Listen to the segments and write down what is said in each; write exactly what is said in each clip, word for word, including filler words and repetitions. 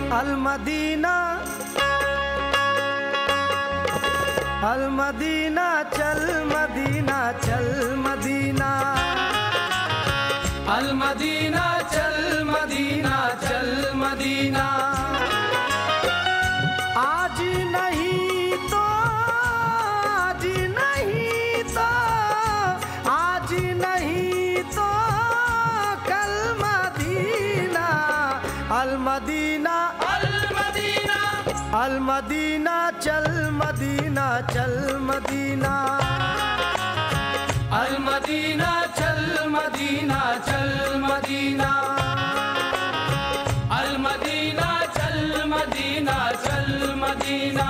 अल मदीना अल मदीना चल मदीना चल मदीना, अल मदीना चल मदीना चल मदीना। आज नहीं तो आज नहीं तो आज नहीं तो कल मदीना। अल मदीना अल मदीना अल मदीना चल मदीना चल मदीना, अल मदीना चल मदीना चल मदीना, अल मदीना चल मदीना चल मदीना,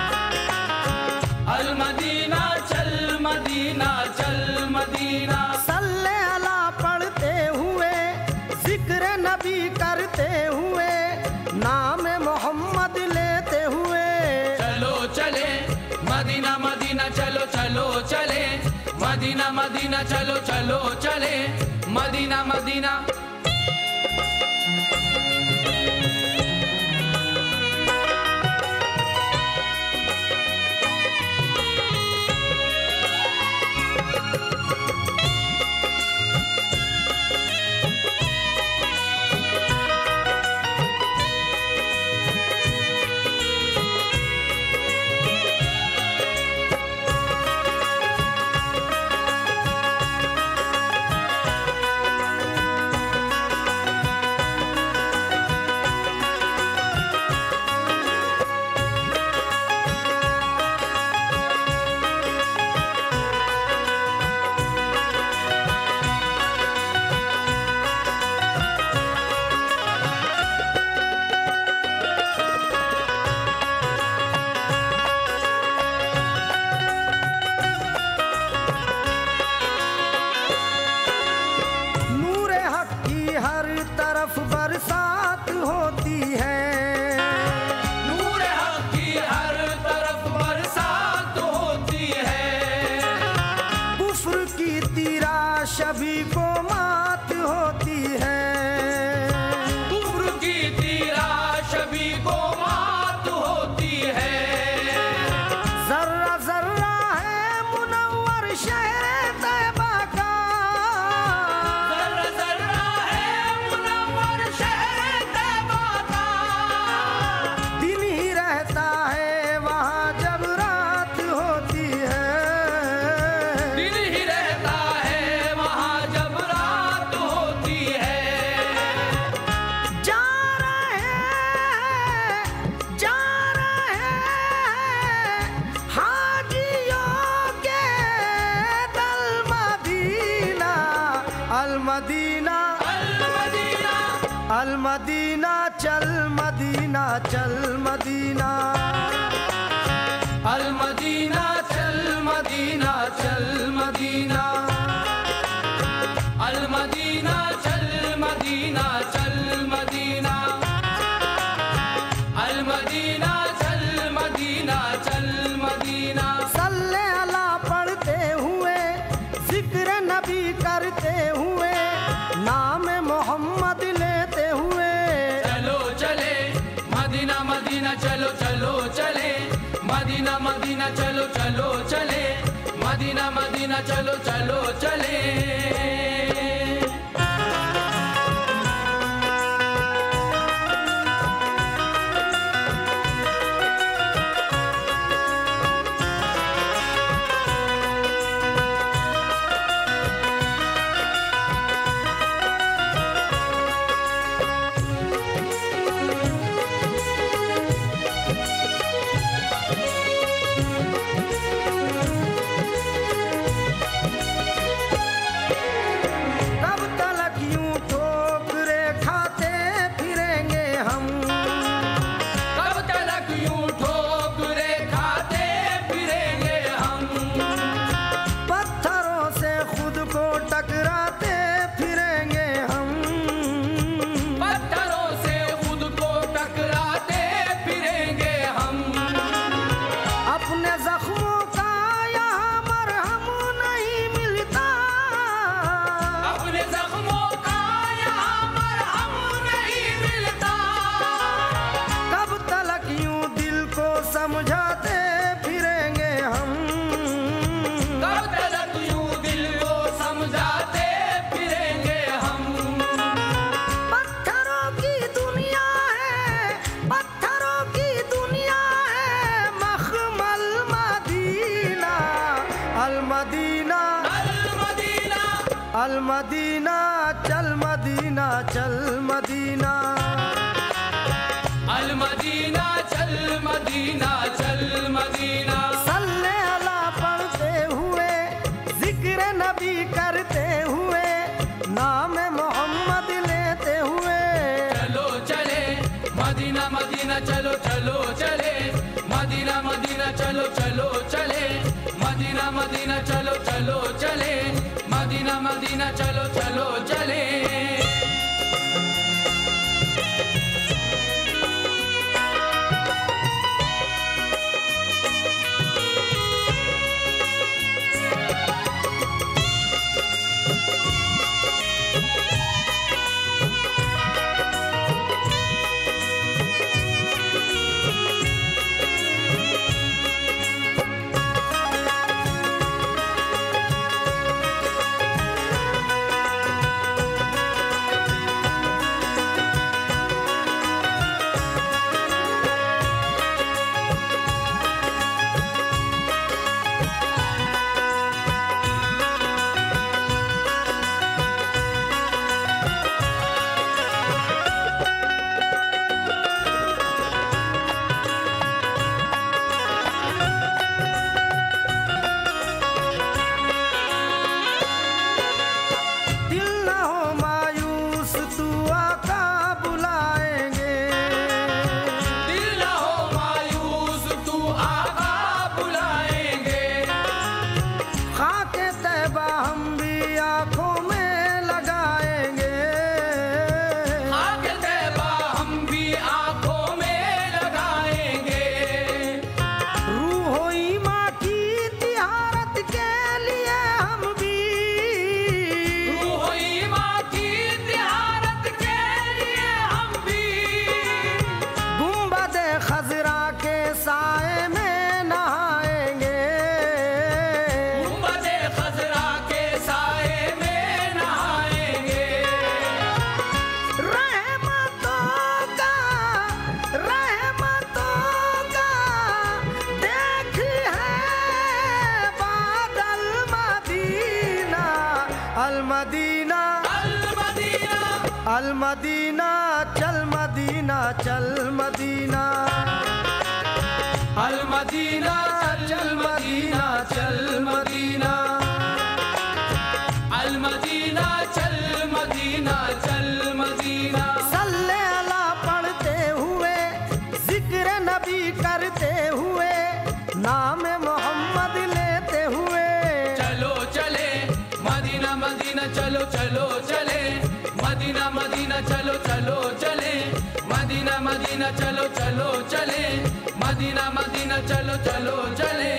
अल मदीना चल मदीना चल मदीना। सल्ले अला पढ़ते हुए जिक्र नबी करते हुए नाम मोहम्मद लेते हुए चलो चले मदीना मदीना चलो चलो चले मदीना मदीना चलो चलो चले मदीना मदीना। बरसात होती है, नूर हक की हर तरफ बरसात होती है, कुफ्र की तिराश सभी को मात होती है, कुफ्र की तिराश सभी को मात होती है। जर्रा जर्रा है मुनव्वर शहर तैयबा का, जर्रा जर्रा है मुनव्वर शहर तैयबा का, दिन ही रहता है वहाँ जब रात होती है, दिन ही रहता है वहाँ जब रात होती है। जा रहे जा रहे हाजियों के दल मदीना, अल मदीना अल मदीना अल मदीना चल मदीना चल मदीना, अल मदीना चल मदीना चल मदीना, अल मदीना चल मदीना चल मदीना, अल मदीना चल मदीना चल मदीना। सल्ले अला पढ़ते हुए जिक्र नबी करते हुए नाम मोहम्मद लेते हुए चलो चले मदीना मदीना चलो चलो चले मदीना मदीना चलो चलो चले मदीना मदीना चलो चलो चले। अल मदीना चल मदीना चल मदीना, अल मदीना चल मदीना चल मदीना। सल्ले अला पढ़ते हुए जिक्र नबी करते हुए नाम मोहम्मद लेते हुए चलो चले मदीना मदीना चलो चलो चले मदीना मदीना चलो चलो चले मदीना मदीना चलो चलो चले मदीना मदीना चलो चलो चले। अल मदीना चल मदीना चल मदीना, अल मदीना चल मदीना चल मदीना, अल मदीना चल मदीना चल मदीना। सल्ले अला पढ़ते हुए जिक्र नबी करते हुए नाम मोहम्मद लेते हुए चलो चले मदीना मदीना चलो चलो चले मदीना मदीना चलो चलो चले मदीना मदीना चलो चलो चले मदीना मदीना चलो चलो चले।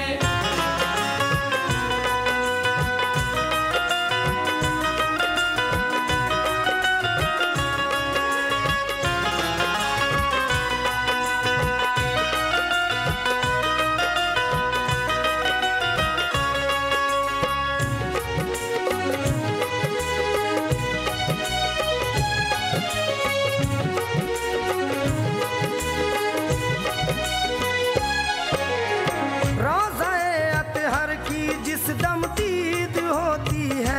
जिस दम दीद होती है,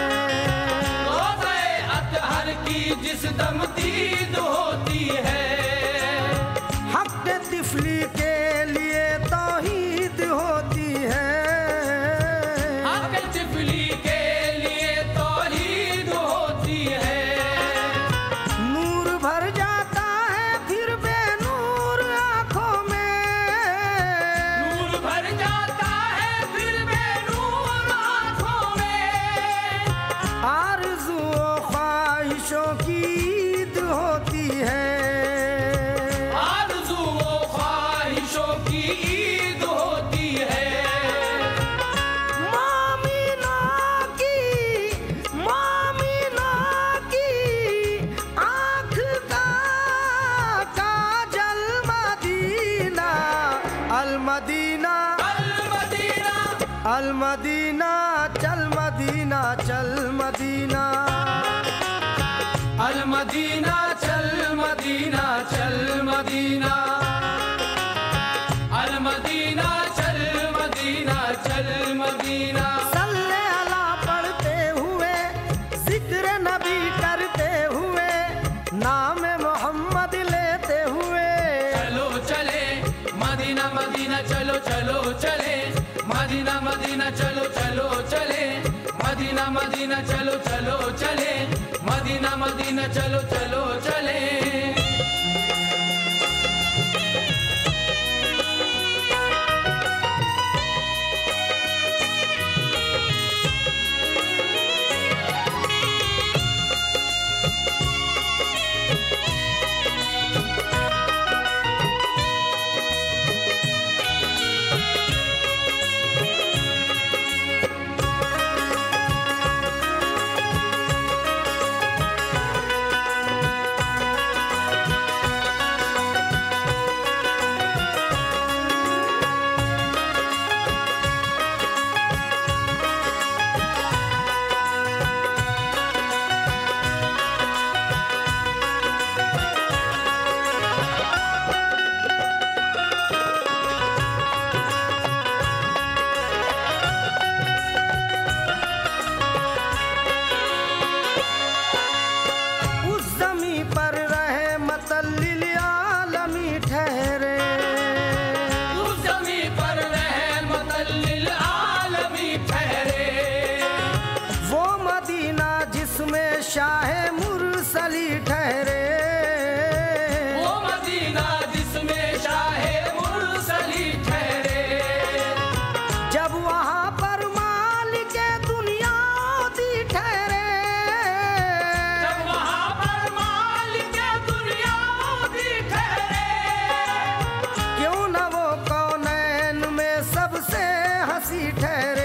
रोज़े अतहर की जिस दम दीद होती है, हक तिफली के लिए तौहीद होती है, हक तिफली के लिए तौहीद होती है। नूर भर जाता है फिर बेनूर आंखों में, नूर भर जाता है फिर आरज़ुओं ख्वाहिशों की ईद होती है, आरज़ुओं ख्वाहिशों की ईद होती है। मोमिना की मोमिना की आँख का काजल मदीना, अल मदीना अल मदीना अल मदीना चल मदीना चल मदीना, अल मदीना चल मदीना चल मदीना, अल मदीना चल मदीना चल मदीना। सल्ले अला पढ़ते हुए चलो चले मदीना मदीना चलो चलो चले मदीना मदीना चलो चलो चले मदीना मदीना चलो चलो चले शाहे मुरसली ठहरे वो मदीना जिसमें शाहे मुरसली ठहरे जब वहाँ पर मालिक दुनिया दी ठहरे जब वहाँ पर मालिक दुनिया दी ठहरे क्यों न वो कौनैन में सबसे हंसी ठहरे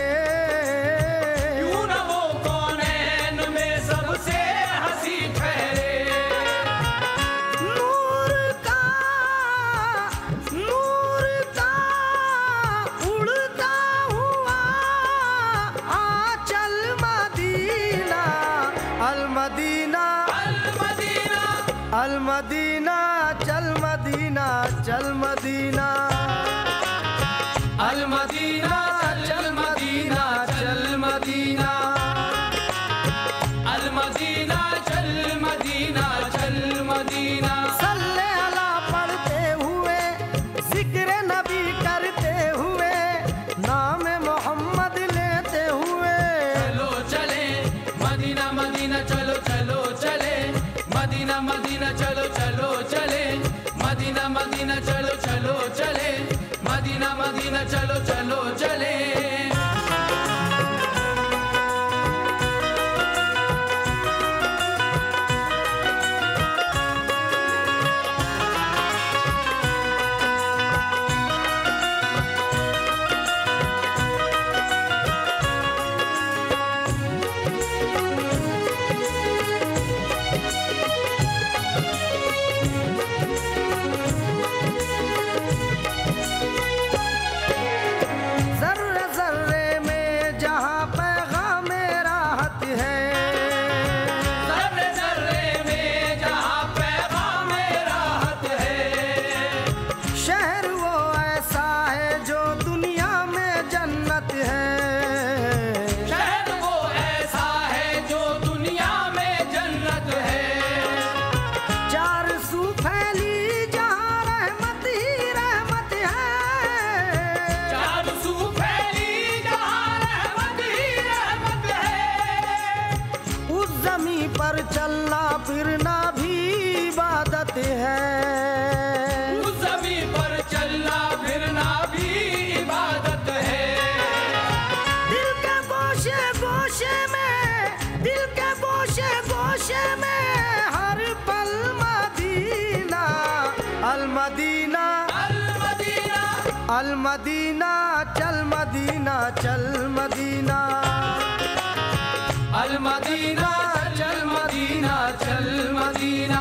अल मदीना चल मदीना चल मदीना अल मदीना चल मदीना चल मदीना अल मदीना चल मदीना चल मदीना सल्ले अला पढ़ते हुए जिक्र नबी करते हुए नाम मोहम्मद लेते हुए चलो चले मदीना मदीना चलो चलो चले मदीना मदीना चलो चलो चले मदीना मदीना चलो चलो चले मदीना मदीना चलो चलो चले पर चलना फिरना भी इबादत है उस ज़मीन पर चलना फिरना भी इबादत है दिल के गोशे गोशे में दिल के गोशे गोशे में हर पल मदीना अल मदीना अल मदीना अल मदीना चल मदीना चल मदीना अल मदीना चल मदीना चल मदीना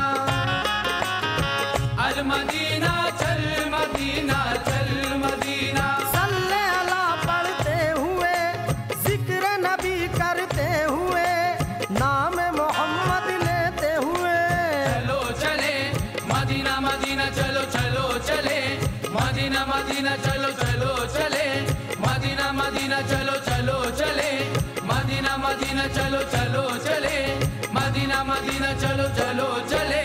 अल मदीना चल मदीना चल मदीना सल्ले अला पढ़ते हुए जिक्र नबी करते हुए नाम मोहम्मद लेते हुए चलो चले मदीना मदीना चलो चलो चले मदीना मदीना चलो चलो चले मदीना मदीना चलो चलो चले मदीना मदीना चलो चलो चले मदीना मदीना चलो चलो चले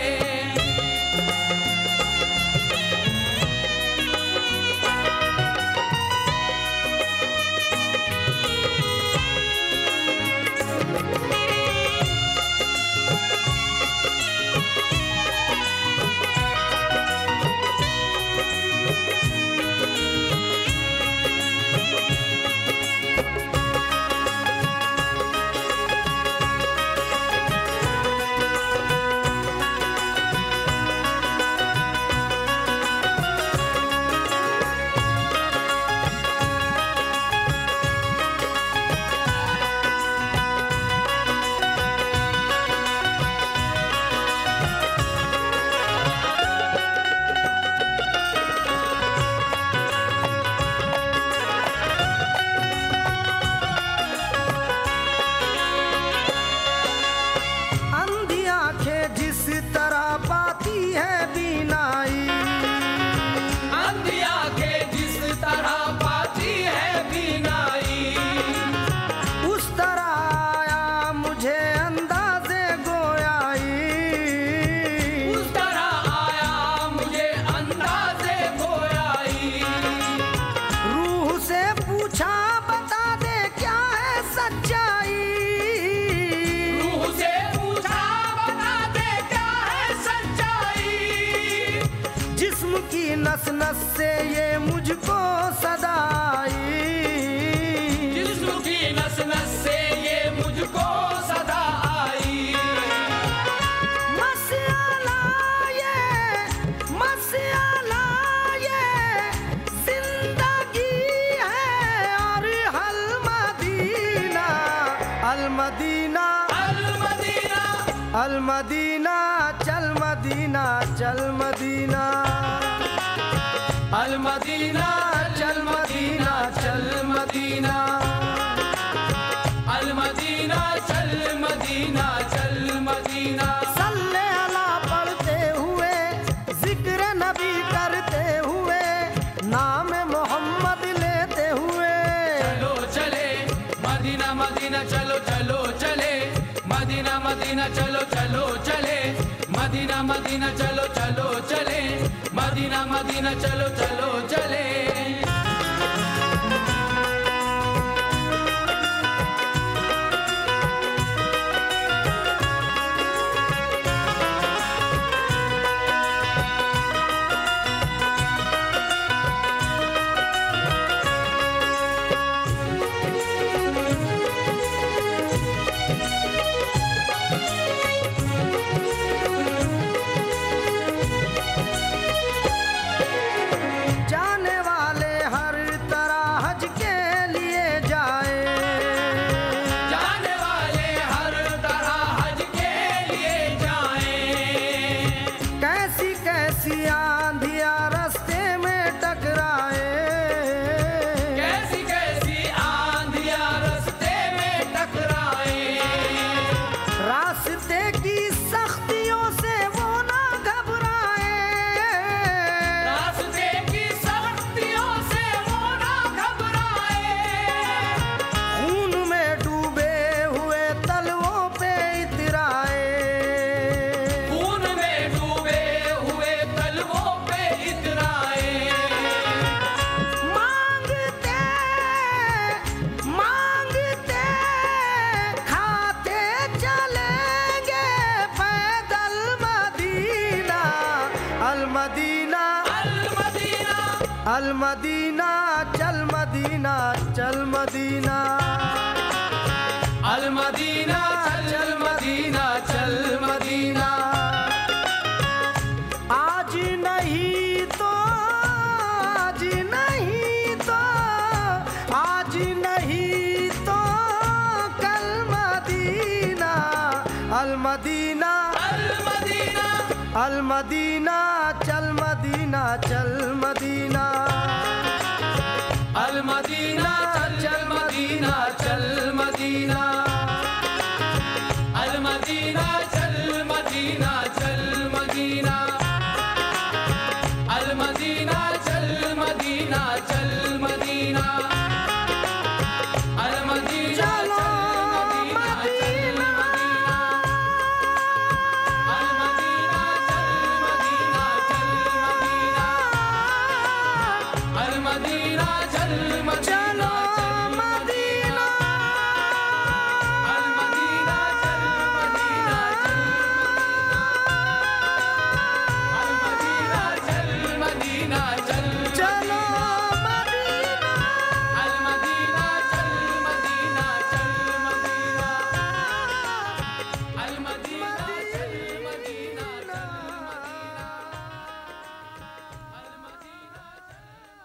नस नस से ये मुझको सदाई, जिस्म की नस नस से ये मुझको सदा आई। मसला ये मसला ये जिंदगी है और हल मदीना, अल मदीना अल मदीना चल मदीना चल मदीना, अल मदीना चल मदीना चल मदीना, अल मदीना चल मदीना चल मदीना। सल्ले अला पढ़ते हुए जिक्र नबी करते हुए नाम मोहम्मद लेते हुए, चलो चले मदीना मदीना चलो चलो चले, मदीना मदीना चलो चलो चले, मदीना मदीना चलो चलो चले, मदीना मदीना चलो चलो चले। जाने वाले हर तरह हज के लिए जाए, जाने वाले हर तरह हज के लिए जाएं, कैसी कैसी आंधियां रास्ते में टकराए, कैसी कैसी आंधियां रास्ते में टकराए, रास्ते की सख्तियों से वो ना घबराए, रास्ते की सख्तियों से वो ना घबराए, खून में डूबे हुए तलवों पे इतराए, खून में डूबे हुए तलवों पे इतराए, मांगते मांगते खाते चलेंगे पैदल मदीना, अल मदीना अल मदीना अल मदीना चल मदीना चल मदीना, अल मदीना चल मदीना चल मदीना। आज नहीं तो आज नहीं तो आज नहीं तो कल मदीना, अल मदीना अल मदीना अल मदीना चल मदीना चल मदीना, अल मदीना चल मदीना चल मदीना, अल मदीना चल मदीना चल मदीना, अल मदीना चल मदीना चल मदीना, अल मदीना चलो चल मदीना चल मदीना, अल मदीना चल मदीना, अल मदीना चल मदीना।